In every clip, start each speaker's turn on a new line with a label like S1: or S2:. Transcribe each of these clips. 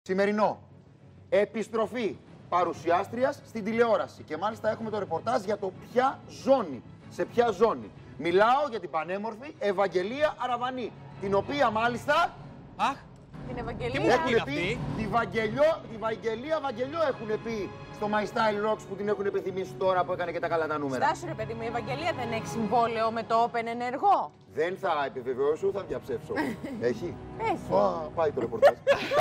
S1: Σημερινό. Επιστροφή παρουσιάστριας στην τηλεόραση. Και μάλιστα έχουμε το ρεπορτάζ για το ποια ζώνη. Σε ποια ζώνη. Μιλάω για την πανέμορφη Ευαγγελία Αραβανή. Την οποία μάλιστα.
S2: Αχ!
S3: Την Ευαγγελία.
S1: Έχουν πει τη Βαγγελία Βαγγελιό έχουν πει στο My Style Rocks που την έχουν επιθυμήσει τώρα που έκανε και τα καλά τα νούμερα.
S3: Στάσου ρε παιδί μου, η Ευαγγελία δεν έχει συμβόλαιο με το Open ενεργό.
S1: Δεν θα επιβεβαιώσω, θα διαψεύσω. Έχει.
S3: Έχει.
S1: Πάει το ρεπορτάζ.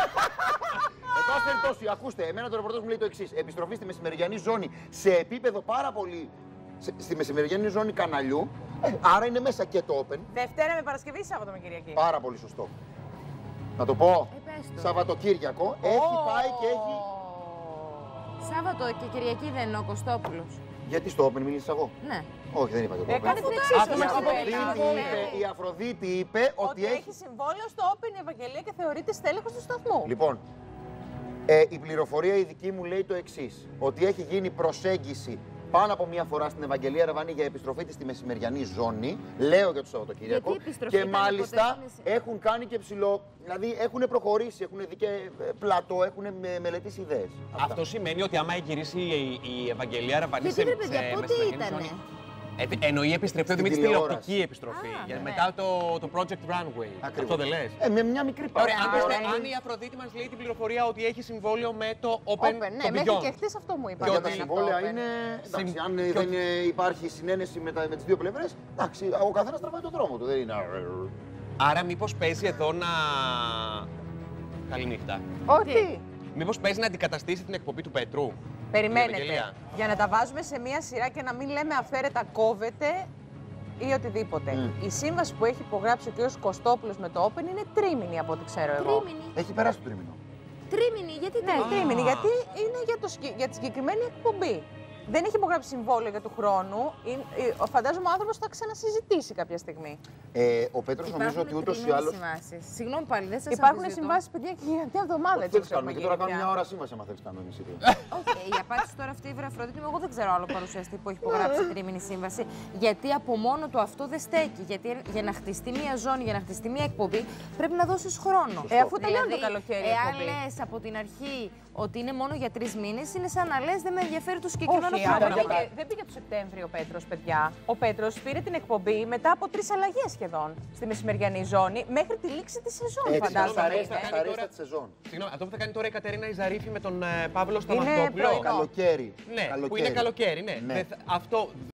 S1: Εν πάση περιπτώσει, ακούστε, εμένα το ρεπορτάζ μου λέει το εξής. Επιστροφή στη μεσημεριανή ζώνη σε επίπεδο πάρα πολύ. Στη μεσημεριανή ζώνη καναλιού. Άρα είναι μέσα και το Open.
S3: Δευτέρα με Παρασκευή, Σάββατο με Κυριακή.
S1: Πάρα πολύ σωστό. Να το πω. Σαββατοκύριακο. Έχει πάει και έχει.
S4: Σάββατο και Κυριακή δεν είναι ο Κωστόπουλος.
S1: Γιατί στο Open μίλησα εγώ.
S4: Ναι.
S1: Όχι, δεν είπα το Open.
S3: Έκανε την εξής
S1: Η Αφροδίτη είπε
S3: ότι έχει συμβόλαιο στο Open η Ευαγγελία και θεωρείται στέλεχος του σταθμού.
S1: Λοιπόν, η πληροφορία η δική μου λέει το εξής. Ότι έχει γίνει προσέγγιση πάνω από μία φορά στην Ευαγγελία Αραβανή για επιστροφή της στη μεσημεριανή ζώνη. Λέω για το Σαββατοκύριακο. Και μάλιστα έχουν κάνει και ψηλό. Δηλαδή έχουν προχωρήσει, έχουν δει και πλατό, έχουν μελετήσει ιδέες.
S2: Αυτό σημαίνει ότι άμα γυρίσει η Ευαγγελία Αραβανή
S4: σε μεσημεριανή ζώνη.
S2: Εννοεί επιστροφή, δηλαδή με τη τηλεοπτική επιστροφή. Μετά το Project Runway. Αυτό δεν λες.
S1: Με μια μικρή
S2: παρέα. Αν η Αφροδίτη μας λέει την πληροφορία ότι έχει συμβόλαιο με το Open.
S3: Ναι, μέχρι και χθες αυτό μου είπα.
S1: Για τα συμβόλαια είναι. Εντάξει, αν δεν υπάρχει συνένεση με τις δύο πλευρές, εντάξει, ο καθένας τραβάει τον δρόμο του. Δεν είναι.
S2: Άρα, μήπως παίζει εδώ να. Καληνύχτα.
S3: Όχι.
S2: Μήπως παίζει να αντικαταστήσει την εκπομπή του Πέτρου.
S3: Περιμένετε. Για να τα βάζουμε σε μία σειρά και να μην λέμε αυθαίρετα κόβεται ή οτιδήποτε. Η σύμβαση που έχει υπογράψει ο κ. Κωστόπουλος με το Open είναι τρίμηνη από ό,τι ξέρω εγώ.
S4: Τρίμηνη.
S1: Έχει περάσει το τρίμηνο.
S4: Τρίμηνη, γιατί
S3: τρίμηνη, γιατί είναι για τη συγκεκριμένη εκπομπή. Δεν έχει υπογράψει συμβόλαιο για του χρόνου. Φαντάζομαι ο άνθρωπος θα ξανασυζητήσει κάποια στιγμή.
S1: Ο Πέτρος νομίζω ότι ούτως ή άλλως.
S4: Συγγνώμη πάλι, δεν σας
S3: υπάρχουν συμβάσεις, παιδιά, και για μια εβδομάδα.
S1: Δεν κάνουμε. Και τώρα κάνουμε μια ώρα σήμαση, άμα θέλεις κάνουμε εμείς οι δύο.
S4: Όχι, η απάντηση τώρα αυτή η Αφροδίτη μου, εγώ δεν ξέρω άλλο παρουσιαστή που έχει υπογράψει τρίμηνη σύμβαση. Γιατί από μόνο του αυτό δεν στέκει. Γιατί για να χτιστεί μια ζώνη, για να χτιστεί μια εκπομπή, πρέπει να δώσεις χρόνο.
S3: Αφού τελειώνει το καλοκαίρι.
S4: Εάν λες από την αρχή ότι είναι μόνο για 3 μήνες, είναι σαν να λες δεν με ενδιαφέρει το συγκεκριμένο χρόνο.
S3: Δεν πήγε το Σεπτέμβριο ο Πέτρος, παιδιά. Ο Πέτρος πήρε την εκπομπή μετά από 3 αλλαγές σχεδόν στη μεσημεριανή ζώνη μέχρι τη λήξη της σεζόν. Φαντάζομαι.
S1: Στα ρέστα της σεζόν.
S2: Συγγνώμη, αυτό που θα κάνει τώρα η Κατερίνα Ιζαρίφη με τον Παύλο Σταματόπουλο.
S1: Καλοκαίρι.
S2: Ναι, που είναι καλοκαίρι, ναι. Αυτό